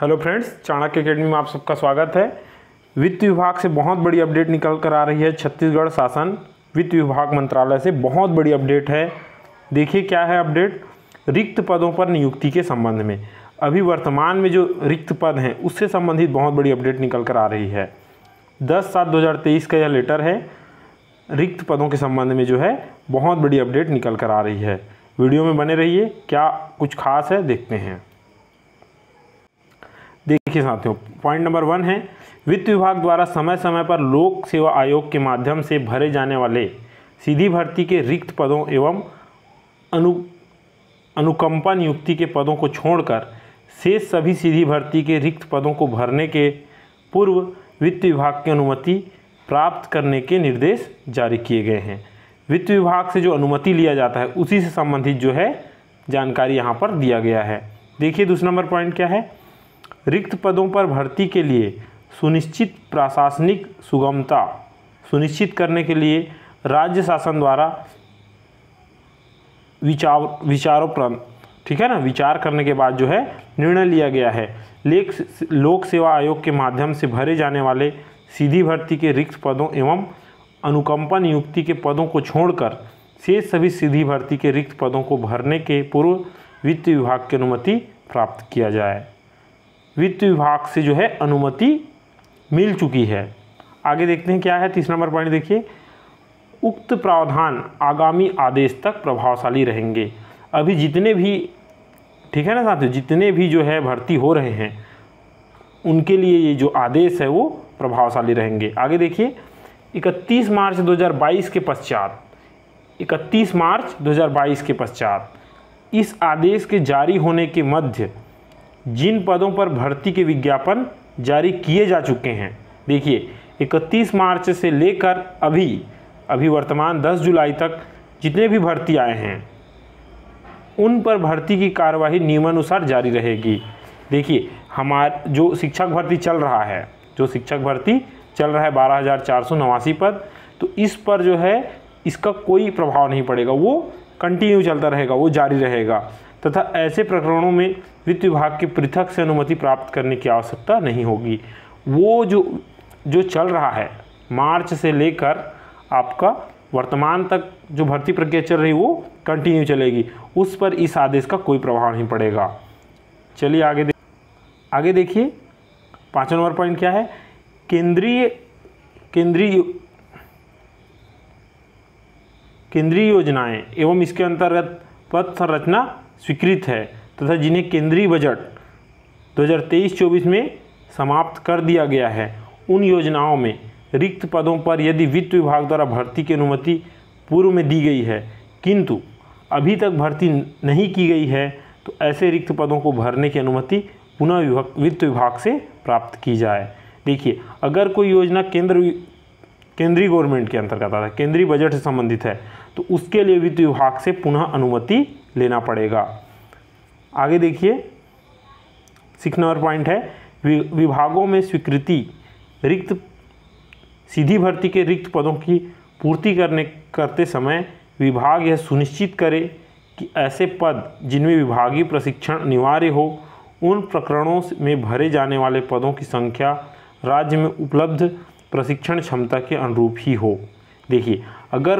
Hello friends, Chanakya academy में आप सबका स्वागत है। वित्त विभाग से बहुत बड़ी अपडेट निकल कर आ रही है। छत्तीसगढ़ शासन वित्त विभाग मंत्रालय से बहुत बड़ी अपडेट है। देखिए क्या है अपडेट। रिक्त पदों पर नियुक्ति के संबंध में अभी वर्तमान में जो रिक्त पद हैं उससे संबंधित बहुत बड़ी अपडेट निकल कर आ रही है। 10/7/2023 का यह लेटर है। रिक्त पदों के संबंध में जो है बहुत बड़ी अपडेट निकल कर आ रही है। वीडियो में बने रहिए, क्या कुछ खास है देखते हैं। देखिए साथियों, पॉइंट नंबर 1 है, वित्त विभाग द्वारा समय समय पर लोक सेवा आयोग के माध्यम से भरे जाने वाले सीधी भर्ती के रिक्त पदों एवं अनुकंपा नियुक्ति के पदों को छोड़कर शेष सभी सीधी भर्ती के रिक्त पदों को भरने के पूर्व वित्त विभाग की अनुमति प्राप्त करने के निर्देश जारी किए गए हैं। वित्त विभाग से जो अनुमति लिया जाता है उसी से संबंधित जो है जानकारी यहाँ पर दिया गया है। देखिए दूसरा नंबर पॉइंट क्या है, रिक्त पदों पर भर्ती के लिए सुनिश्चित प्रशासनिक सुगमता सुनिश्चित करने के लिए राज्य शासन द्वारा विचार करने के बाद जो है निर्णय लिया गया है। लोक सेवा आयोग के माध्यम से भरे जाने वाले सीधी भर्ती के रिक्त पदों एवं अनुकंपा नियुक्ति के पदों को छोड़कर शेष सभी सीधी भर्ती के रिक्त पदों को भरने के पूर्व वित्त विभाग की अनुमति प्राप्त किया जाए। वित्त विभाग से जो है अनुमति मिल चुकी है। आगे देखते हैं क्या है। तीसरा नंबर पॉइंट देखिए, उक्त प्रावधान आगामी आदेश तक प्रभावशाली रहेंगे। अभी जितने भी, ठीक है ना साथियों, जितने भी जो है भर्ती हो रहे हैं उनके लिए ये जो आदेश है वो प्रभावशाली रहेंगे। आगे देखिए, 31 मार्च 2022 के पश्चात 31 मार्च 2022 के पश्चात इस आदेश के जारी होने के मध्य जिन पदों पर भर्ती के विज्ञापन जारी किए जा चुके हैं, देखिए 31 मार्च से लेकर अभी वर्तमान 10 जुलाई तक जितने भी भर्ती आए हैं उन पर भर्ती की कार्यवाही नियमानुसार जारी रहेगी। देखिए हमारा जो शिक्षक भर्ती चल रहा है 12,489 पद, तो इस पर जो है इसका कोई प्रभाव नहीं पड़ेगा, वो कंटिन्यू चलता रहेगा, वो जारी रहेगा तथा ऐसे प्रकरणों में वित्त विभाग की पृथक से अनुमति प्राप्त करने की आवश्यकता नहीं होगी। वो जो चल रहा है मार्च से लेकर आपका वर्तमान तक जो भर्ती प्रक्रिया चल रही वो कंटिन्यू चलेगी, उस पर इस आदेश का कोई प्रभाव नहीं पड़ेगा। चलिए आगे देखिए, 5वां नंबर पॉइंट क्या है, केंद्रीय योजनाएं एवं इसके अंतर्गत पद संरचना स्वीकृत है तथा जिन्हें केंद्रीय बजट 2023-24 में समाप्त कर दिया गया है, उन योजनाओं में रिक्त पदों पर यदि वित्त विभाग द्वारा भर्ती की अनुमति पूर्व में दी गई है किंतु अभी तक भर्ती नहीं की गई है, तो ऐसे रिक्त पदों को भरने की अनुमति पुनः वित्त विभाग से प्राप्त की जाए। देखिए अगर कोई योजना केंद्रीय गवर्नमेंट के अंतर्गत आता है, केंद्रीय बजट से संबंधित है, तो उसके लिए वित्त विभाग से पुनः अनुमति लेना पड़ेगा। आगे देखिए, 6 नंबर पॉइंट है, विभागों में स्वीकृति रिक्त सीधी भर्ती के रिक्त पदों की पूर्ति करते समय विभाग यह सुनिश्चित करे कि ऐसे पद जिनमें विभागीय प्रशिक्षण अनिवार्य हो उन प्रकरणों में भरे जाने वाले पदों की संख्या राज्य में उपलब्ध प्रशिक्षण क्षमता के अनुरूप ही हो। देखिए अगर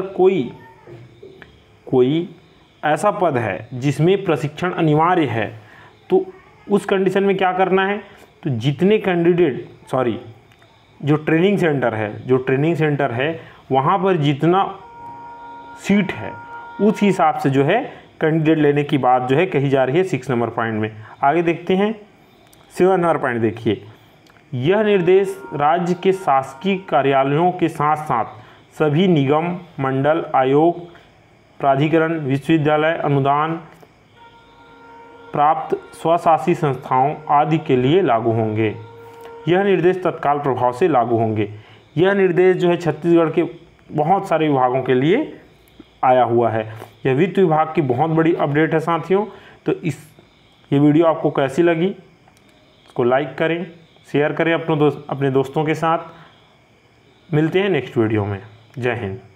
कोई ऐसा पद है जिसमें प्रशिक्षण अनिवार्य है, तो उस कंडीशन में क्या करना है, तो जितने कैंडिडेट जो ट्रेनिंग सेंटर है वहाँ पर जितना सीट है उस हिसाब से जो है कैंडिडेट लेने की बात जो है कही जा रही है 6 नंबर पॉइंट में। आगे देखते हैं 7 नंबर पॉइंट देखिए, यह निर्देश राज्य के शासकीय कार्यालयों के साथ साथ सभी निगम, मंडल, आयोग, प्राधिकरण, विश्वविद्यालय, अनुदान प्राप्त स्वशासी संस्थाओं आदि के लिए लागू होंगे। यह निर्देश तत्काल प्रभाव से लागू होंगे। यह निर्देश जो है छत्तीसगढ़ के बहुत सारे विभागों के लिए आया हुआ है। यह वित्त विभाग की बहुत बड़ी अपडेट है साथियों। तो ये वीडियो आपको कैसी लगी, इसको लाइक करें, शेयर करें अपने दोस्तों के साथ। मिलते हैं नेक्स्ट वीडियो में। जय हिंद।